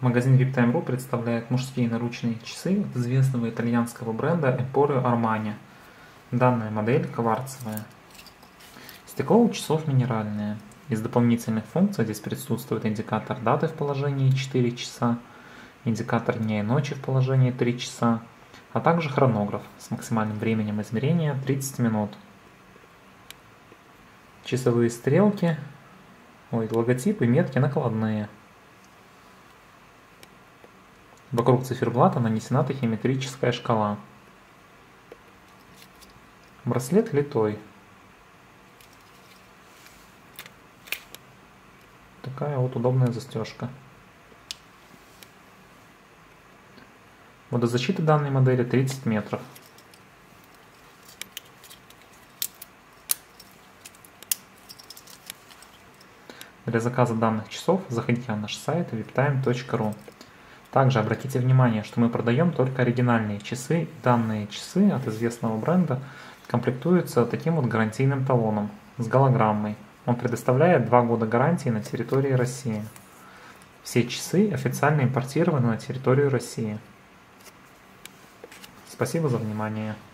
Магазин VIPTime.ru представляет мужские наручные часы от известного итальянского бренда Emporio Armani. Данная модель кварцевая. Стекло у часов минеральное. Из дополнительных функций здесь присутствует индикатор даты в положении 4 часа, индикатор дня и ночи в положении 3 часа, а также хронограф с максимальным временем измерения 30 минут. Часовые стрелки, логотипы, метки накладные. Вокруг циферблата нанесена тахиметрическая шкала. Браслет литой. Такая вот удобная застежка. Водозащита данной модели 30 метров. Для заказа данных часов заходите на наш сайт viptime.ru. Также обратите внимание, что мы продаем только оригинальные часы. Данные часы от известного бренда комплектуются таким вот гарантийным талоном с голограммой. Он предоставляет 2 года гарантии на территории России. Все часы официально импортированы на территорию России. Спасибо за внимание.